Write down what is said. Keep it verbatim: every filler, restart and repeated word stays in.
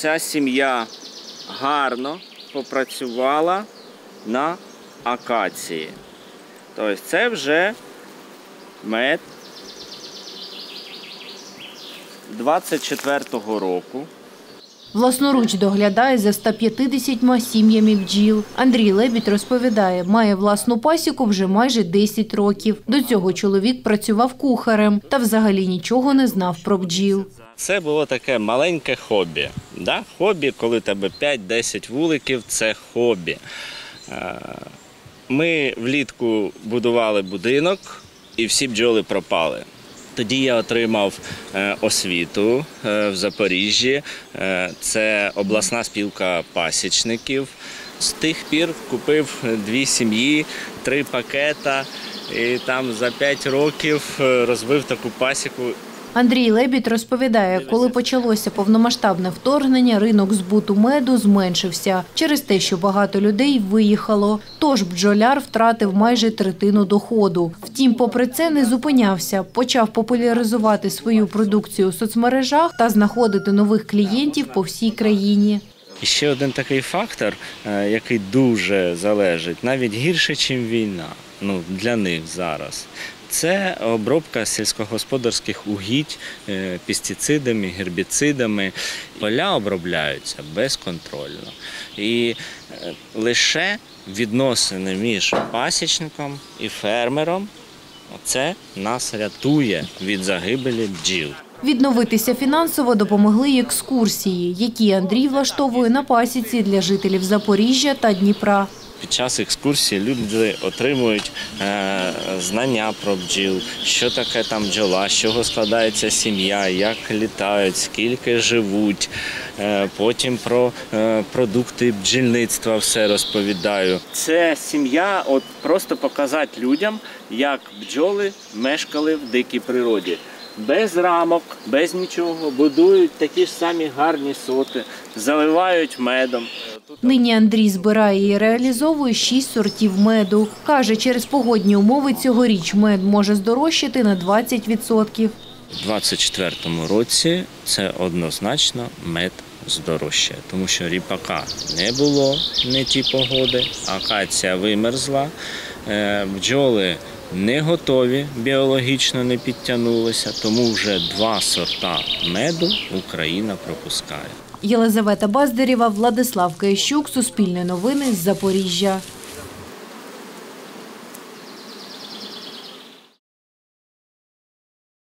ця сім'я гарно попрацювала на акації. Тобто це вже мед двадцять четвертого року. Власноруч доглядає за ста п'ятдесятьма сім'ями бджіл. Андрій Лебідь розповідає, має власну пасіку вже майже десять років. До цього чоловік працював кухарем та взагалі нічого не знав про бджіл. Це було таке маленьке хобі. Да? Хобі, коли у тебе п'ять-десять вуликів – це хобі. Ми влітку будували будинок і всі бджоли пропали. Тоді я отримав освіту в Запоріжжі, це обласна спілка пасічників. З тих пір купив дві сім'ї, три пакета і там за п'ять років розвив таку пасіку. Андрій Лебідь розповідає, коли почалося повномасштабне вторгнення, ринок збуту меду зменшився через те, що багато людей виїхало. Тож бджоляр втратив майже третину доходу. Втім, попри це не зупинявся. Почав популяризувати свою продукцію у соцмережах та знаходити нових клієнтів по всій країні. І ще один такий фактор, який дуже залежить, навіть гірше, ніж війна, ну, для них зараз. Це обробка сільськогосподарських угідь пестицидами, гербіцидами. Поля обробляються безконтрольно. І лише відносини між пасічником і фермером – це нас рятує від загибелі бджіл. Відновитися фінансово допомогли й екскурсії, які Андрій влаштовує на пасіці для жителів Запоріжжя та Дніпра. Під час екскурсії люди отримують е, знання про бджіл, що таке там бджола, з чого складається сім'я, як літають, скільки живуть. Е, потім про е, продукти бджільництва все розповідаю. Це сім'я, от просто показати людям, як бджоли мешкали в дикій природі. Без рамок, без нічого, будують такі ж самі гарні соти, заливають медом. Нині Андрій збирає і реалізовує шість сортів меду. Каже, через погодні умови цьогоріч мед може здорожчати на двадцять відсотків. У двадцять четвертому році це однозначно мед здорожчає, тому що ріпака не було, не ті погоди, акація вимерзла, бджоли не готові, біологічно не підтягнулися, тому вже два сорта меду Україна пропускає. Єлизавета Баздарєва, Владислав Киящук, Суспільне новини з Запоріжжя.